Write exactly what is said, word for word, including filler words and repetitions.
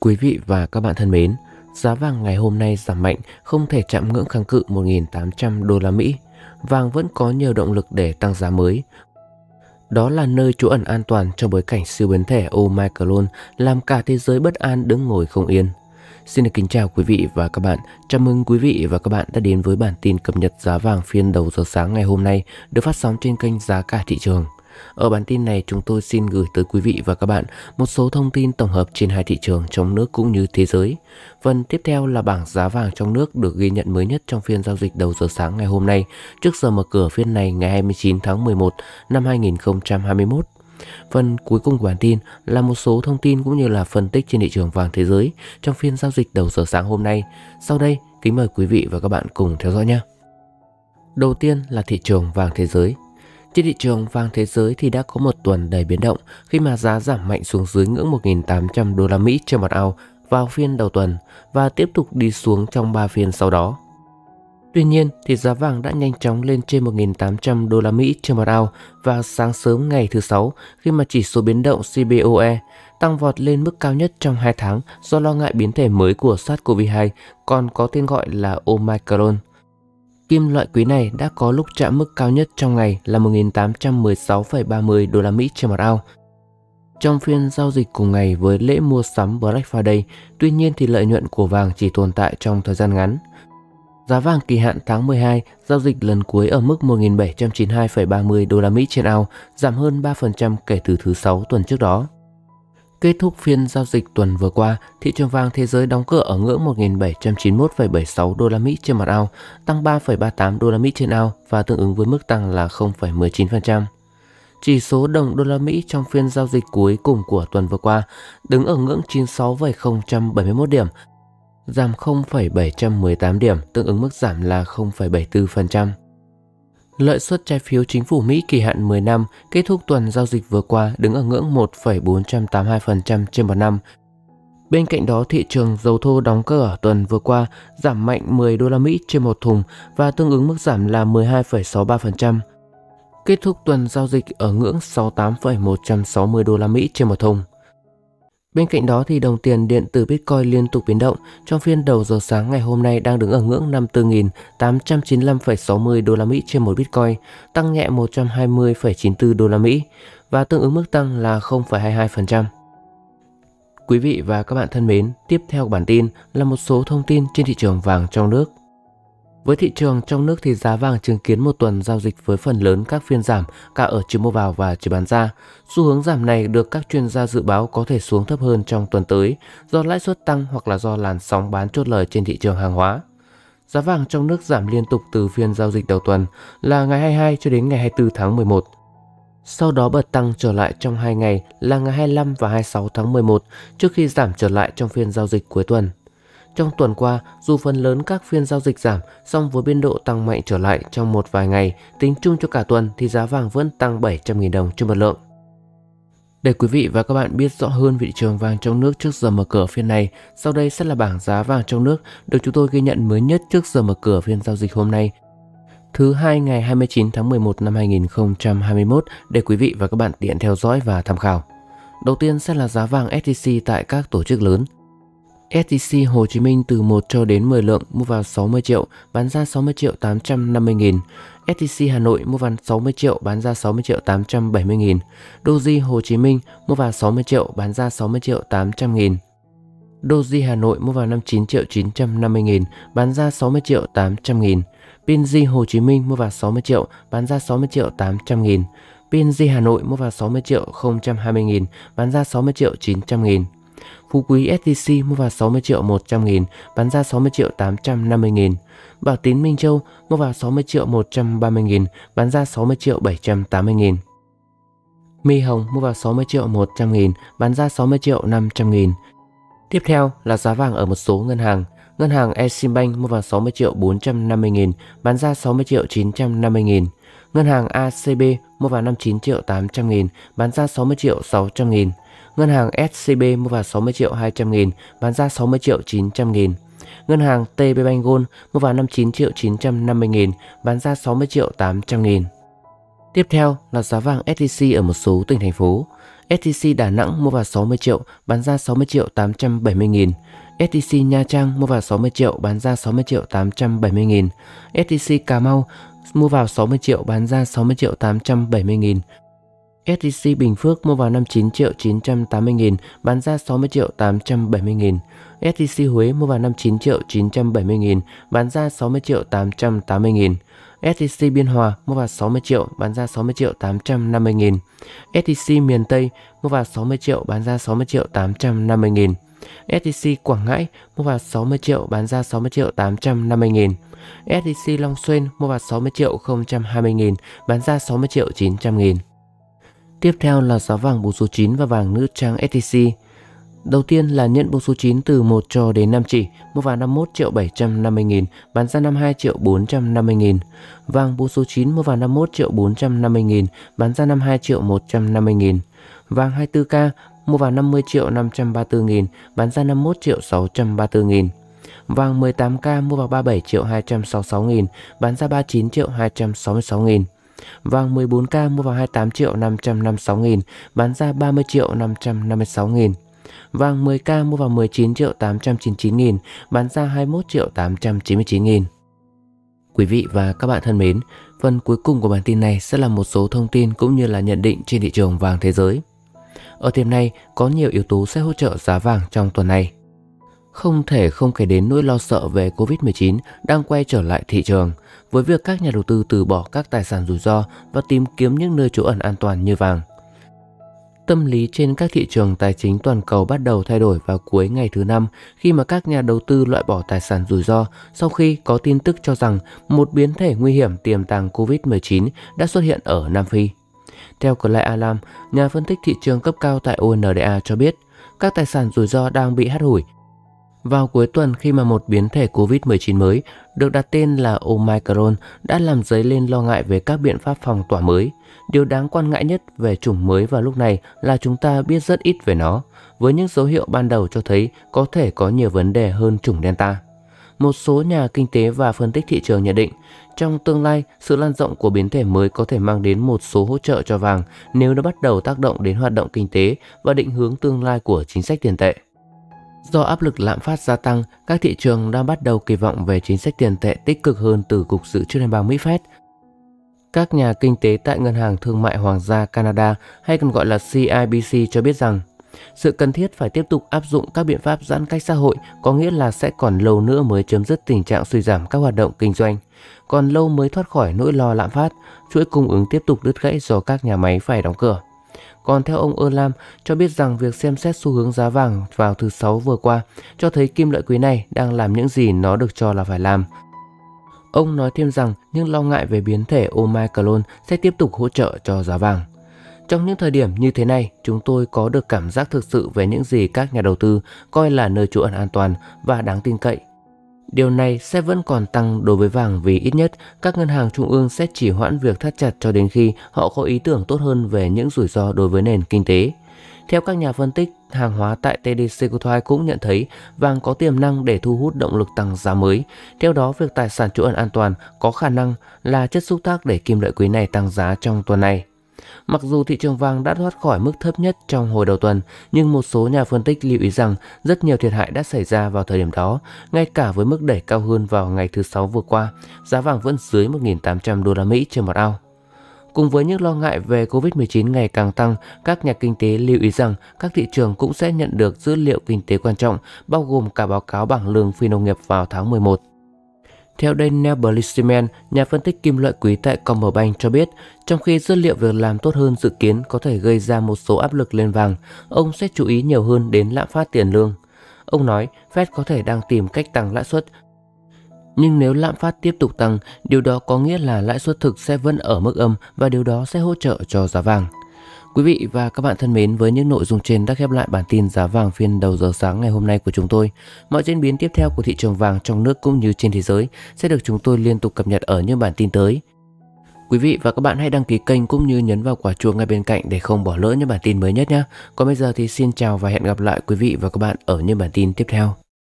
Quý vị và các bạn thân mến, giá vàng ngày hôm nay giảm mạnh, không thể chạm ngưỡng kháng cự một nghìn tám trăm đô la Mỹ. Vàng vẫn có nhiều động lực để tăng giá mới. Đó là nơi trú ẩn an toàn trong bối cảnh siêu biến thể Omicron làm cả thế giới bất an đứng ngồi không yên. Xin được kính chào quý vị và các bạn. Chào mừng quý vị và các bạn đã đến với bản tin cập nhật giá vàng phiên đầu giờ sáng ngày hôm nay được phát sóng trên kênh Giá Cả Thị Trường. Ở bản tin này, chúng tôi xin gửi tới quý vị và các bạn một số thông tin tổng hợp trên hai thị trường trong nước cũng như thế giới. Phần tiếp theo là bảng giá vàng trong nước được ghi nhận mới nhất trong phiên giao dịch đầu giờ sáng ngày hôm nay, trước giờ mở cửa phiên này ngày hai mươi chín tháng mười một năm hai nghìn không trăm hai mươi mốt. Phần cuối cùng của bản tin là một số thông tin cũng như là phân tích trên thị trường vàng thế giới trong phiên giao dịch đầu giờ sáng hôm nay. Sau đây, kính mời quý vị và các bạn cùng theo dõi nhé. Đầu tiên là thị trường vàng thế giới. Trên thị trường vàng thế giới thì đã có một tuần đầy biến động khi mà giá giảm mạnh xuống dưới ngưỡng một nghìn tám trăm đô la Mỹ trên một ounce vào phiên đầu tuần và tiếp tục đi xuống trong ba phiên sau đó. Tuy nhiên thì giá vàng đã nhanh chóng lên trên một nghìn tám trăm đô la Mỹ trên một ounce vào sáng sớm ngày thứ Sáu khi mà chỉ số biến động xê bê o e tăng vọt lên mức cao nhất trong hai tháng do lo ngại biến thể mới của SARS-xê o vê hai còn có tên gọi là Omicron. Kim loại quý này đã có lúc chạm mức cao nhất trong ngày là một nghìn tám trăm mười sáu phẩy ba mươi đô la Mỹ trên một ounce. Trong phiên giao dịch cùng ngày với lễ mua sắm Black Friday, tuy nhiên thì lợi nhuận của vàng chỉ tồn tại trong thời gian ngắn. Giá vàng kỳ hạn tháng mười hai giao dịch lần cuối ở mức một nghìn bảy trăm chín mươi hai phẩy ba mươi đô la Mỹ trên ounce, giảm hơn ba phần trăm kể từ thứ Sáu tuần trước đó. Kết thúc phiên giao dịch tuần vừa qua, thị trường vàng thế giới đóng cửa ở ngưỡng một nghìn bảy trăm chín mươi mốt phẩy bảy mươi sáu đô la Mỹ trên một ounce, tăng ba phẩy ba mươi tám đô la Mỹ trên ounce và tương ứng với mức tăng là không phẩy mười chín phần trăm. Chỉ số đồng đô la Mỹ trong phiên giao dịch cuối cùng của tuần vừa qua đứng ở ngưỡng chín mươi sáu phẩy không bảy mốt điểm, giảm không phẩy bảy trăm mười tám điểm, tương ứng mức giảm là không phẩy bảy mươi tư phần trăm. Lợi suất trái phiếu chính phủ Mỹ kỳ hạn mười năm kết thúc tuần giao dịch vừa qua đứng ở ngưỡng một phẩy bốn trăm tám mươi hai phần trăm trên một năm. Bên cạnh đó, thị trường dầu thô đóng cửa tuần vừa qua giảm mạnh mười đô la Mỹ trên một thùng và tương ứng mức giảm là mười hai phẩy sáu mươi ba phần trăm. Kết thúc tuần giao dịch ở ngưỡng sáu mươi tám phẩy một trăm sáu mươi đô la Mỹ trên một thùng. Bên cạnh đó thì đồng tiền điện tử Bitcoin liên tục biến động, trong phiên đầu giờ sáng ngày hôm nay đang đứng ở ngưỡng năm mươi tư nghìn tám trăm chín mươi lăm phẩy sáu mươi đô la Mỹ trên một Bitcoin, tăng nhẹ một trăm hai mươi phẩy chín mươi tư đô la Mỹ và tương ứng mức tăng là không phẩy hai mươi hai phần trăm. Quý vị và các bạn thân mến, tiếp theo bản tin là một số thông tin trên thị trường vàng trong nước. Với thị trường trong nước thì giá vàng chứng kiến một tuần giao dịch với phần lớn các phiên giảm cả ở chiều mua vào và chiều bán ra. Xu hướng giảm này được các chuyên gia dự báo có thể xuống thấp hơn trong tuần tới do lãi suất tăng hoặc là do làn sóng bán chốt lời trên thị trường hàng hóa. Giá vàng trong nước giảm liên tục từ phiên giao dịch đầu tuần là ngày hai mươi hai cho đến ngày hai mươi tư tháng mười một. Sau đó bật tăng trở lại trong hai ngày là ngày hai mươi lăm và hai mươi sáu tháng mười một trước khi giảm trở lại trong phiên giao dịch cuối tuần. Trong tuần qua, dù phần lớn các phiên giao dịch giảm, song với biên độ tăng mạnh trở lại trong một vài ngày, tính chung cho cả tuần thì giá vàng vẫn tăng bảy trăm nghìn đồng trên một lượng. Để quý vị và các bạn biết rõ hơn về thị trường vàng trong nước trước giờ mở cửa phiên này, sau đây sẽ là bảng giá vàng trong nước được chúng tôi ghi nhận mới nhất trước giờ mở cửa phiên giao dịch hôm nay, thứ hai ngày hai mươi chín tháng mười một năm hai nghìn không trăm hai mươi mốt, để quý vị và các bạn tiện theo dõi và tham khảo. Đầu tiên sẽ là giá vàng ét gi xê tại các tổ chức lớn. ét gi xê Hồ Chí Minh từ một cho đến mười lượng mua vào sáu mươi triệu, bán ra sáu mươi triệu tám trăm năm mươi nghìn. ét gi xê Hà Nội mua vào sáu mươi triệu, bán ra sáu mươi triệu tám trăm bảy mươi nghìn. Doji Hồ Chí Minh mua vào sáu mươi triệu, bán ra sáu mươi triệu tám trăm nghìn. Doji Hà Nội mua vào năm mươi chín triệu chín trăm năm mươi nghìn, bán ra sáu mươi triệu tám trăm nghìn. pê en giê Hồ Chí Minh mua vào sáu mươi triệu, bán ra sáu mươi triệu tám trăm nghìn. pê en giê Hà Nội mua vào sáu mươi triệu không trăm hai mươi nghìn, bán ra sáu mươi triệu chín trăm nghìn. Phú Quý ét gi xê mua vào sáu mươi triệu một trăm nghìn, bán ra sáu mươi triệu tám trăm năm mươi nghìn. Bảo Tín Minh Châu mua vào sáu mươi triệu một trăm ba mươi nghìn, bán ra sáu mươi triệu bảy trăm tám mươi nghìn. My Hồng mua vào sáu mươi triệu một trăm nghìn, bán ra sáu mươi triệu năm trăm nghìn. Tiếp theo là giá vàng ở một số ngân hàng. Ngân hàng Eximbank mua vào sáu mươi triệu bốn trăm năm mươi nghìn, bán ra sáu mươi triệu chín trăm năm mươi nghìn. Ngân hàng a xê bê mua vào năm mươi chín triệu tám trăm nghìn, bán ra sáu mươi triệu sáu trăm nghìn. Ngân hàng ét xê bê mua vào sáu mươi triệu hai trăm nghìn, bán ra sáu mươi triệu chín trăm nghìn. Ngân hàng tê bê Bank Gold mua vào năm mươi chín triệu chín trăm năm mươi nghìn, bán ra sáu mươi triệu tám trăm nghìn. Tiếp theo là giá vàng ét gi xê ở một số tỉnh thành phố. ét tê xê Đà Nẵng mua vào sáu mươi triệu, bán ra sáu mươi triệu tám trăm bảy mươi nghìn. ét tê xê Nha Trang mua vào sáu mươi triệu, bán ra sáu mươi triệu tám trăm bảy mươi nghìn. ét tê xê Cà Mau mua vào sáu mươi triệu, bán ra sáu mươi triệu tám trăm bảy mươi nghìn. ét tê xê Bình Phước mua vào năm mươi chín triệu chín trăm tám mươi nghìn, bán ra sáu mươi triệu tám trăm bảy mươi nghìn. ét tê xê Huế mua vào năm mươi chín triệu chín trăm bảy mươi nghìn, bán ra sáu mươi triệu tám trăm tám mươi nghìn. ét tê xê Biên Hòa mua vào sáu mươi triệu, bán ra sáu mươi triệu tám trăm năm mươi nghìn. ét tê xê Miền Tây mua vào sáu mươi triệu, bán ra sáu mươi triệu tám trăm năm mươi nghìn. ét tê xê Quảng Ngãi mua vào sáu mươi triệu, bán ra sáu mươi triệu tám trăm năm mươi nghìn. ét tê xê Long Xuyên mua vào sáu mươi triệu không trăm hai mươi nghìn, bán ra sáu mươi triệu chín trăm nghìn. Tiếp theo là giá vàng bầu số chín và vàng nữ trang ét tê xê. Đầu tiên là nhẫn bầu số chín từ một cho đến năm chỉ, mua vào năm mươi mốt triệu bảy trăm năm mươi nghìn, bán ra năm mươi hai triệu bốn trăm năm mươi nghìn. Vàng bầu số chín mua vào năm mươi mốt triệu bốn trăm năm mươi nghìn, bán ra năm mươi hai triệu một trăm năm mươi nghìn. Vàng hai mươi tư ca mua vào năm mươi triệu năm trăm ba mươi tư nghìn, bán ra năm mươi mốt triệu sáu trăm ba mươi tư nghìn. Vàng mười tám ca mua vào ba mươi bảy triệu hai trăm sáu mươi sáu nghìn, bán ra ba mươi chín triệu hai trăm sáu mươi sáu nghìn. Vàng mười bốn ca mua vào hai mươi tám triệu năm trăm năm mươi sáu nghìn, bán ra ba mươi triệu năm trăm năm mươi sáu nghìn. Vàng mười ca mua vào mười chín triệu tám trăm chín mươi chín nghìn, bán ra hai mươi mốt triệu tám trăm chín mươi chín nghìn. Quý vị và các bạn thân mến, phần cuối cùng của bản tin này sẽ là một số thông tin cũng như là nhận định trên thị trường vàng thế giới. Ở điểm này có nhiều yếu tố sẽ hỗ trợ giá vàng trong tuần này. Không thể không kể đến nỗi lo sợ về Covid mười chín đang quay trở lại thị trường, với việc các nhà đầu tư từ bỏ các tài sản rủi ro và tìm kiếm những nơi trú ẩn an toàn như vàng. Tâm lý trên các thị trường tài chính toàn cầu bắt đầu thay đổi vào cuối ngày thứ năm khi mà các nhà đầu tư loại bỏ tài sản rủi ro sau khi có tin tức cho rằng một biến thể nguy hiểm tiềm tàng Covid mười chín đã xuất hiện ở Nam Phi. Theo Clay Alam, nhà phân tích thị trường cấp cao tại o en đê a cho biết, các tài sản rủi ro đang bị hắt hủi vào cuối tuần khi mà một biến thể Covid mười chín mới được đặt tên là Omicron đã làm dấy lên lo ngại về các biện pháp phong tỏa mới. Điều đáng quan ngại nhất về chủng mới vào lúc này là chúng ta biết rất ít về nó, với những dấu hiệu ban đầu cho thấy có thể có nhiều vấn đề hơn chủng Delta. Một số nhà kinh tế và phân tích thị trường nhận định, trong tương lai, sự lan rộng của biến thể mới có thể mang đến một số hỗ trợ cho vàng nếu nó bắt đầu tác động đến hoạt động kinh tế và định hướng tương lai của chính sách tiền tệ. Do áp lực lạm phát gia tăng, các thị trường đang bắt đầu kỳ vọng về chính sách tiền tệ tích cực hơn từ Cục Dự trữ Liên bang Mỹ Fed. Các nhà kinh tế tại Ngân hàng Thương mại Hoàng gia Canada hay còn gọi là xê i bê xê cho biết rằng sự cần thiết phải tiếp tục áp dụng các biện pháp giãn cách xã hội có nghĩa là sẽ còn lâu nữa mới chấm dứt tình trạng suy giảm các hoạt động kinh doanh, còn lâu mới thoát khỏi nỗi lo lạm phát, chuỗi cung ứng tiếp tục đứt gãy do các nhà máy phải đóng cửa. Còn theo ông Erlam cho biết rằng việc xem xét xu hướng giá vàng vào thứ Sáu vừa qua cho thấy kim loại quý này đang làm những gì nó được cho là phải làm. Ông nói thêm rằng những lo ngại về biến thể Omicron sẽ tiếp tục hỗ trợ cho giá vàng. Trong những thời điểm như thế này, chúng tôi có được cảm giác thực sự về những gì các nhà đầu tư coi là nơi trú ẩn an toàn và đáng tin cậy. Điều này sẽ vẫn còn tăng đối với vàng vì ít nhất các ngân hàng trung ương sẽ chỉ hoãn việc thắt chặt cho đến khi họ có ý tưởng tốt hơn về những rủi ro đối với nền kinh tế. Theo các nhà phân tích, hàng hóa tại tê đê Secutoy cũng nhận thấy vàng có tiềm năng để thu hút động lực tăng giá mới. Theo đó, việc tài sản trú ẩn an toàn có khả năng là chất xúc tác để kim loại quý này tăng giá trong tuần này. Mặc dù thị trường vàng đã thoát khỏi mức thấp nhất trong hồi đầu tuần, nhưng một số nhà phân tích lưu ý rằng rất nhiều thiệt hại đã xảy ra vào thời điểm đó, ngay cả với mức đẩy cao hơn vào ngày thứ Sáu vừa qua, giá vàng vẫn dưới một nghìn tám trăm đô la Mỹ trên một ounce. Cùng với những lo ngại về Covid mười chín ngày càng tăng, các nhà kinh tế lưu ý rằng các thị trường cũng sẽ nhận được dữ liệu kinh tế quan trọng, bao gồm cả báo cáo bảng lương phi nông nghiệp vào tháng mười một. Theo Daniel Blissman, nhà phân tích kim loại quý tại Commerzbank cho biết, trong khi dữ liệu việc làm tốt hơn dự kiến có thể gây ra một số áp lực lên vàng, ông sẽ chú ý nhiều hơn đến lạm phát tiền lương. Ông nói Fed có thể đang tìm cách tăng lãi suất, nhưng nếu lạm phát tiếp tục tăng, điều đó có nghĩa là lãi suất thực sẽ vẫn ở mức âm và điều đó sẽ hỗ trợ cho giá vàng. Quý vị và các bạn thân mến, với những nội dung trên đã khép lại bản tin giá vàng phiên đầu giờ sáng ngày hôm nay của chúng tôi. Mọi diễn biến tiếp theo của thị trường vàng trong nước cũng như trên thế giới sẽ được chúng tôi liên tục cập nhật ở những bản tin tới. Quý vị và các bạn hãy đăng ký kênh cũng như nhấn vào quả chuông ngay bên cạnh để không bỏ lỡ những bản tin mới nhất nhé. Còn bây giờ thì xin chào và hẹn gặp lại quý vị và các bạn ở những bản tin tiếp theo.